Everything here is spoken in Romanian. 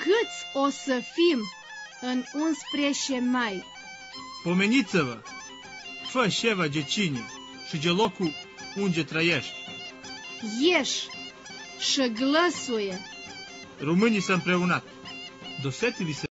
câți o să fim în 11 mai? Pomeniți-vă, fă șeva de cine și de locul unde trăiești. Ieși și glăsuie. Românii s-au împreunat. Doseți-vi